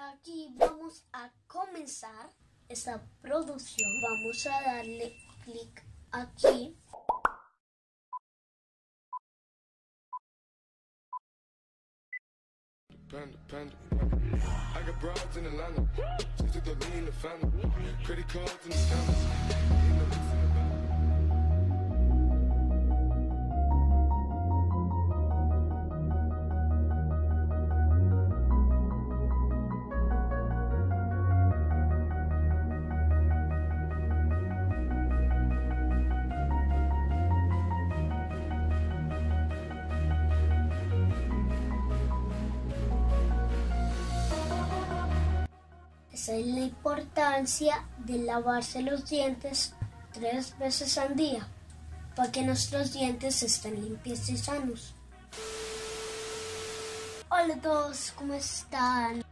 Aquí vamos a comenzar esta producción. Vamos a darle clic aquí. Panda. I got broads in Atlanta. Just took the lean in the family. Credit cards in the scammers. Esa es la importancia de lavarse los dientes 3 veces al día para que nuestros dientes estén limpios y sanos. Hola a todos, ¿cómo están?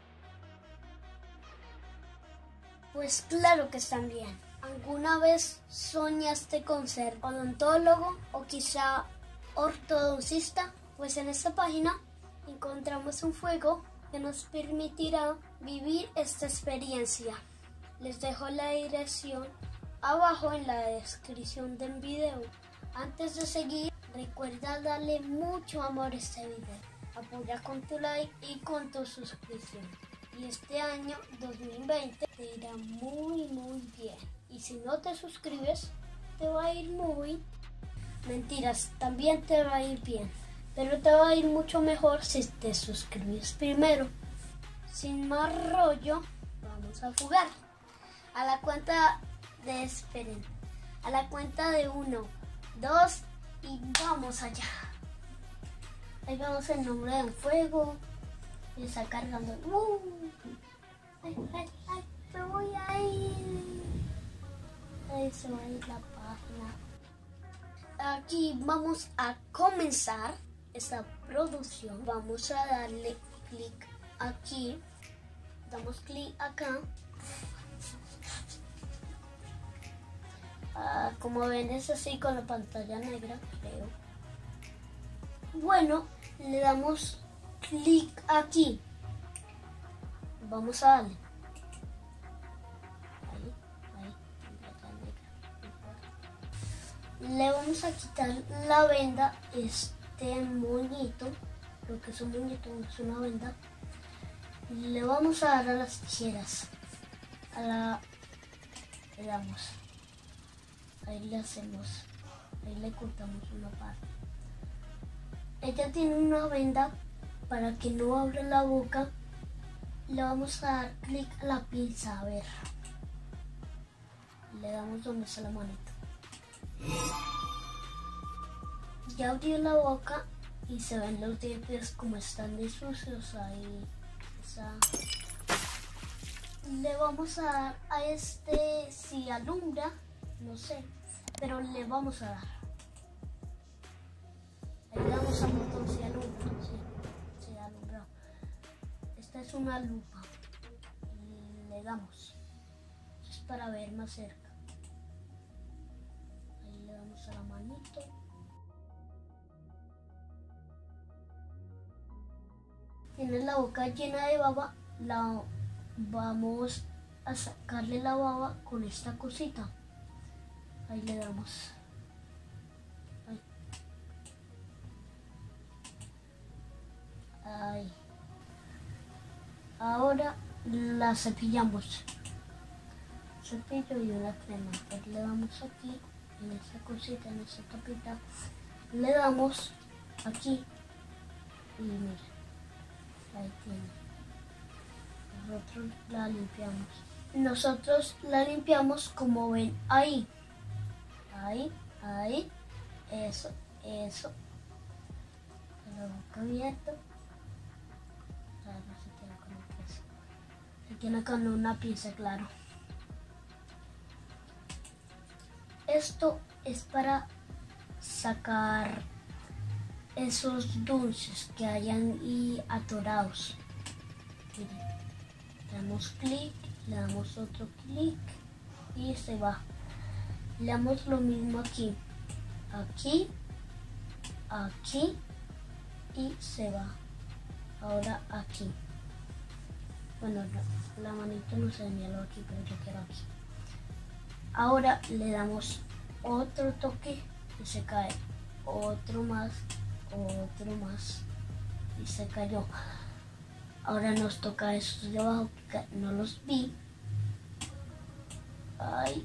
Pues claro que están bien. ¿Alguna vez soñaste con ser odontólogo o quizá ortodoncista? Pues en esta página encontramos un juego que nos permitirá vivir esta experiencia. Les dejo la dirección abajo en la descripción del video. Antes de seguir, recuerda darle mucho amor a este video. Apoya con tu like y con tu suscripción. Y este año 2020 te irá muy bien. Y si no te suscribes, te va a ir muy... Mentiras, también te va a ir bien. Pero te va a ir mucho mejor si te suscribes primero. Sin más rollo, vamos a jugar. A la cuenta de... Esperen. A la cuenta de 1, 2 y vamos allá. Ahí vemos el nombre del juego. Y está cargando. Ay, me voy a ir. Ahí se va a ir la página. Aquí vamos a comenzar esta producción. Vamos a darle clic aquí, damos clic acá. Como ven es así con la pantalla negra, creo. Bueno, le damos clic aquí. Vamos a darle. Le vamos a quitar la venda, este moñito, lo que es un moñito, no es una venda. Le vamos a dar a las tijeras, le damos, ahí le hacemos, ahí le cortamos una parte. Ella tiene una venda para que no abra la boca. Le vamos a dar clic a la pinza, a ver, le damos donde está la manita. Ya abrió la boca y se ven los dientes como están de sucios ahí. Le vamos a dar a este, si alumbra, no sé, pero le vamos a dar. Ahí le damos al botón si alumbra, sí, alumbra. Esta es una lupa. Le damos. Esto es para ver más cerca. Le damos a la manito. Tiene la boca llena de baba. Vamos a sacarle la baba con esta cosita. Ahí le damos. Ahí. Ahora la cepillamos. Cepillo y una crema. Pues le damos aquí. En esta cosita, en esta tapita, le damos aquí y mira, ahí tiene. Nosotros la limpiamos como ven ahí, eso, con la boca abierta. Se tiene con una pinza, claro. Esto es para sacar esos dulces que hayan y atorados. Miren, le damos clic, le damos otro clic y se va. Le damos lo mismo aquí, aquí y se va. Ahora aquí. Bueno, la manito no se señaló aquí, pero yo quiero aquí. Ahora le damos otro toque y se cae. Otro más y se cayó. Ahora nos toca esos de abajo que no los vi. Ay,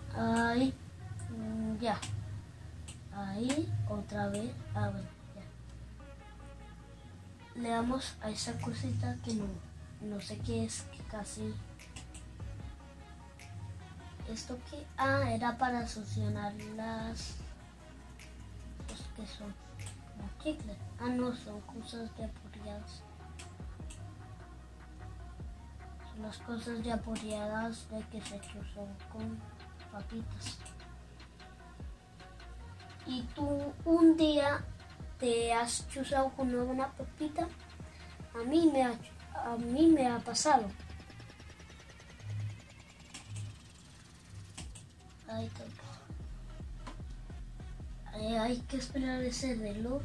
ya. Ahí, otra vez. Bueno, ya. Le damos a esa cosita que no sé qué es, que casi... ¿Esto qué? Era para solucionar las... Los que son como chicles. No, son cosas ya apoyadas. Son las cosas ya apoyadas de que se usó con papitas. Y tú un día te has chuzado con una papita. A mí me ha pasado. Hay que esperar ese reloj.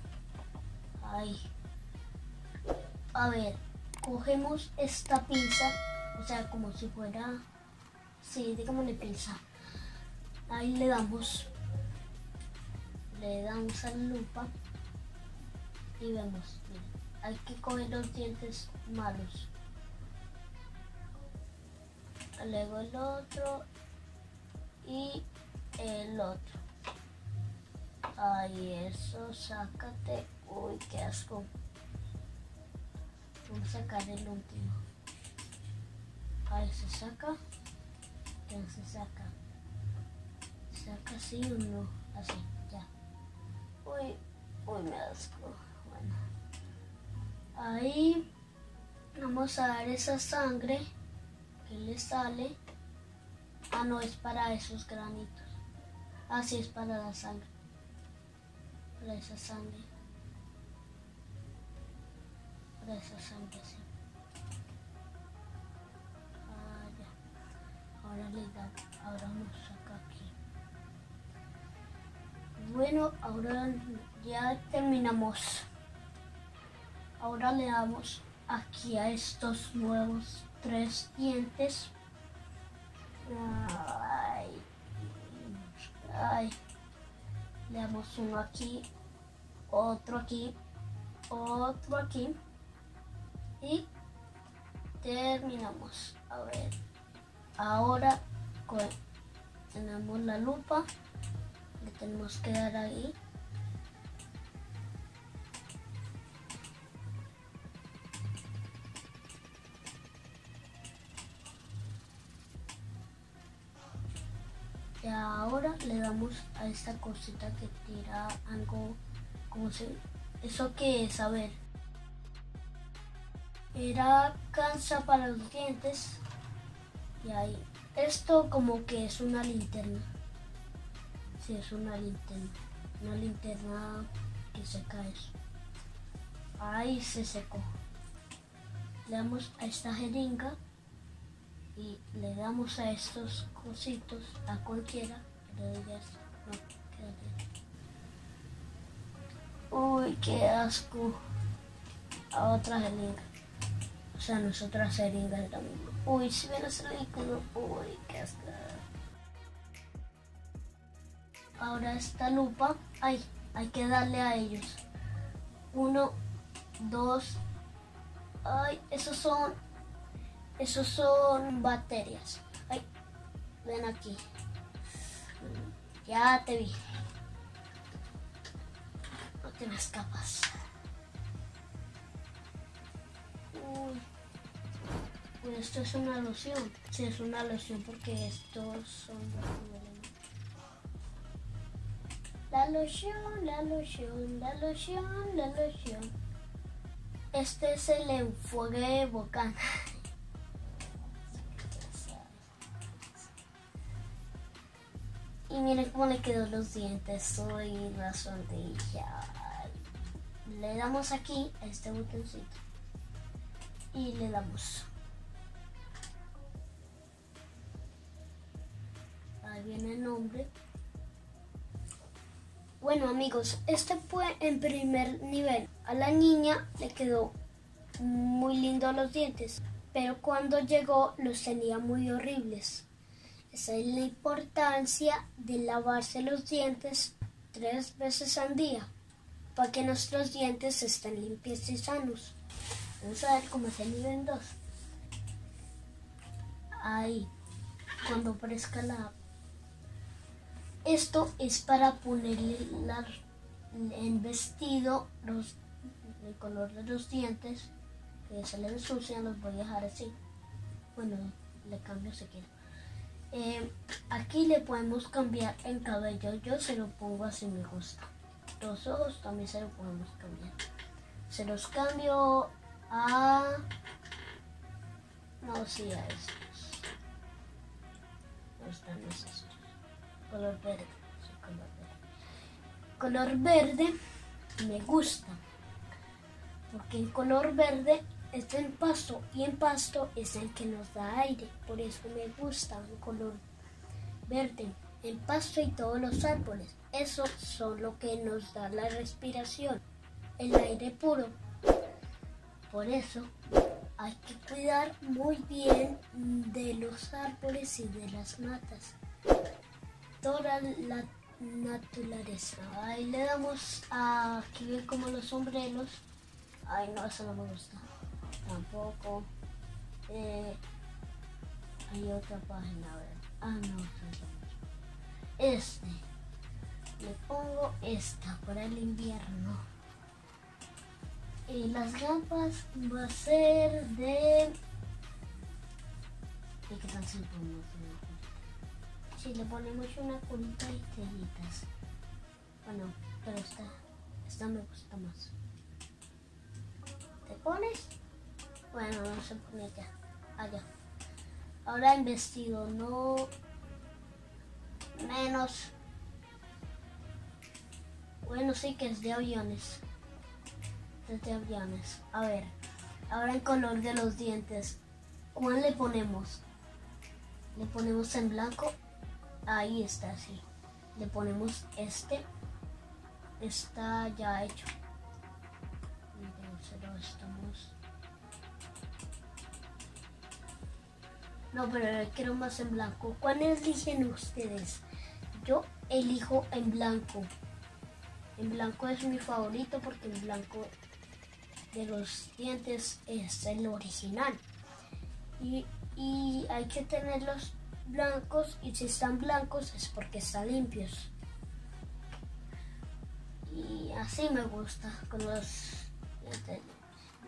A ver, cogemos esta pinza, o sea, como si fuera, sí, digámosle pinza. Ahí le damos a la lupa y vemos, miren, hay que coger los dientes malos. Luego el otro y el otro. Eso, sácate. Uy, qué asco. Vamos a sacar el último. Se saca. Ya se saca. ¿Saca así o no? Así, ya. Uy, me asco. Bueno. Ahí vamos a dar esa sangre que le sale. No, es para esos granitos. Sí, es para la sangre. Para esa sangre. Sí. Ya. Ahora nos saca aquí. Bueno, ahora ya terminamos. Ahora le damos aquí a estos nuevos 3 dientes. Le damos uno aquí, otro aquí y terminamos. A ver, ahora tenemos la lupa, le tenemos que dar ahí. Y ahora le damos a esta cosita que tira algo, como se... ¿Eso qué es? A ver. Era cansa para los dientes. Y ahí. Esto como que es una linterna. Sí, es una linterna. Una linterna que seca eso. Ahí se secó. Le damos a esta jeringa. Y le damos a estos cositos, a cualquiera, le doy esto. No, quédate. Uy, qué asco. A otra jeringa. O sea, nosotras jeringas también. Uy, si ven ese líquido. Uy, qué asco. Ahora esta lupa. Hay que darle a ellos. 1, 2. Esos son bacterias. Ven aquí. Ya te vi. No te me escapas. Pues esto es una loción. Sí, es una loción porque estos son la loción. Este es el enjuague bucal. Y miren cómo le quedó los dientes. Soy la sonrisa. Le damos aquí a este botoncito. Y le damos. Ahí viene el nombre. Bueno amigos, este fue en primer nivel. A la niña le quedó muy lindo los dientes. pero cuando llegó los tenía muy horribles. Esa es la importancia de lavarse los dientes 3 veces al día para que nuestros dientes estén limpios y sanos. Vamos a ver cómo es el nivel 2. Ahí, cuando aparezca la... Esto es para ponerle en vestido el color de los dientes, que se le ensucian, los voy a dejar así. Bueno, le cambio si quiero. Aquí le podemos cambiar en cabello, yo se lo pongo así, me gusta. Los ojos también se lo podemos cambiar. Se los cambio a... no, sí, a estos. No están estos. Color verde, sí, color verde me gusta, porque el color verde es en pasto y en pasto es el que nos da aire, por eso me gusta el color verde. El pasto y todos los árboles, esos son lo que nos da la respiración, el aire puro. Por eso hay que cuidar muy bien de los árboles y de las matas, toda la naturaleza. Ahí le damos a aquí ven como los sombreros. Ay, no, eso no me gusta tampoco. Hay otra página, a ver. Ah, no, este le pongo esta para el invierno. Y las gafas va a ser de... ¿Y qué tal si le ponemos una? Si le ponemos una colita y telitas. Bueno, pero esta me gusta más. ¿Te pones? Bueno, no se pone ya. Allá. Ahora en vestido, no menos. Bueno, sí que es de aviones. Es de aviones. A ver, ahora el color de los dientes. ¿Cuál le ponemos? Le ponemos en blanco. Ahí está, sí. Le ponemos este. Está ya hecho. No, pero yo quiero más en blanco. ¿Cuál eligen ustedes? Yo elijo en blanco. En blanco es mi favorito porque el blanco de los dientes es el original. Y hay que tenerlos blancos, y si están blancos es porque están limpios. Y así me gusta con los dientes blancos.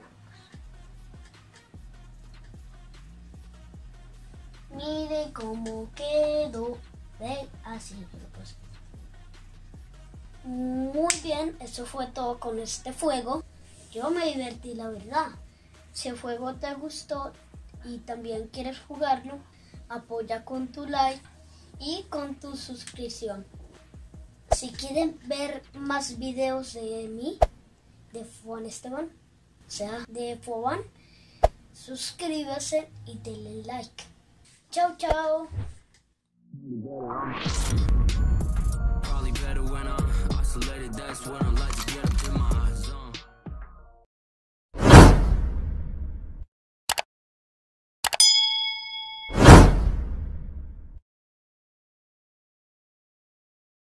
Mire cómo quedó. ¿Ven? Así lo puse. Muy bien, eso fue todo con este fuego. Yo me divertí, la verdad. Si el juego te gustó y también quieres jugarlo, apoya con tu like y con tu suscripción. Si quieren ver más videos de mí, de Juan Esteban, o sea, de Foban, suscríbase y denle like. Chao, chao.